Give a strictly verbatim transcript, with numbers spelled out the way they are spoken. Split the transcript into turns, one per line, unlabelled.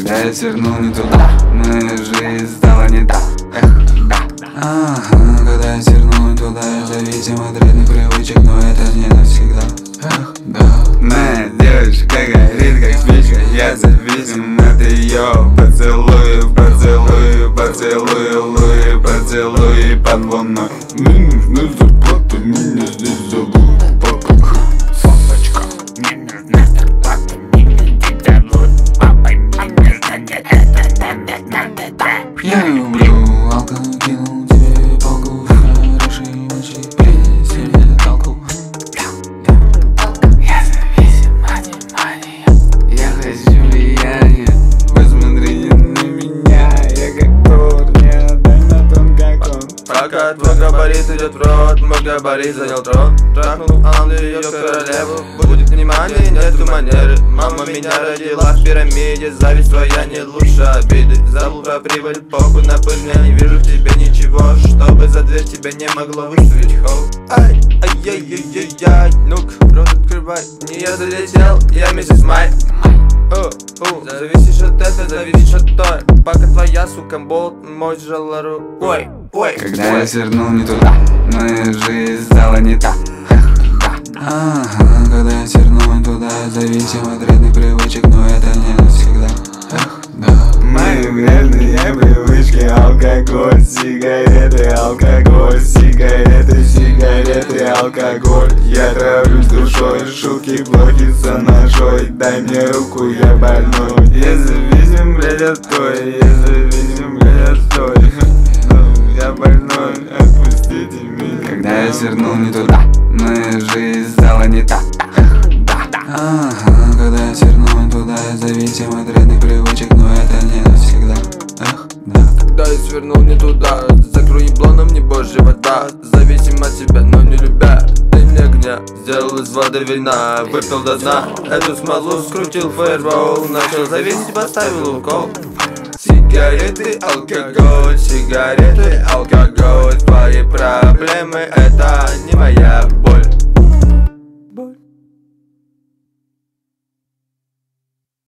Когда я свернул не туда, моя жизнь стала не та. Эх, да. Ага, когда я свернул не туда, я зависим от вредных привычек, но это не навсегда. Эх, да. Моя девочка горит как спичка, я зависим от ее поцелуев, поцелуев, поцелуев, луи, поцелуи под луной. Мне нужна заплата, меня здесь зовут папа. Папочка, мне нужна заплата, меня здесь зовут папа. Я люблю алкоголь, кинул тебе палку, хорошей ночи, принес себе толку. Я зависим от внимания, я хочу влияния. Посмотри на меня, я как торт, не отдай на тон, как он.
Пока твой габарит идет в рот, мой габарит занял трон. Трахнул Англию в королеву, будет внимание, нету манеры. Мама меня родила в пирамиде, зависть твоя не лучше обиды. Забыл про прибыль, похуй на пыль, я не вижу в тебе ничего, чтобы за дверь тебя не могло выставить хоу. Ай, ай-яй-яй-яй, ну-ка, рот открывай. Не я залетел, я миссис Май. О, о, зависишь от этого, зависишь от той. Пока твоя, сука, болт, мой жала рукой. Ой,
когда я свернул не туда, моя жизнь стала не та. Эх, да. Ага, когда я свернул не туда, я зависим от вредных привычек, но это не навсегда. Эх, да. Мои вредные привычки: алкоголь, сигареты, алкоголь, сигареты, сигареты, алкоголь. Я травлюсь душой, шутки плохи за ножой. Дай мне руку, я больной. Я зависим, блядь, от той, я зависим, блядь, от той. Я больной, отпустите меня. Когда я свернул не туда, моя жизнь стала не та. Эх, да. Ага, когда я свернул не туда, я зависим от вредных привычек, но это не навсегда. Эх, да.
Когда я свернул не туда, закрой еблоном не божья вода. Зависим от тебя, но не любя. Ты мне огня, сделал из воды вина, выпил до дна. Эту смолу скрутил фаербол, начал зависеть, поставил укол. Сигареты, алкоголь, сигареты, алкоголь. Твои проблемы — это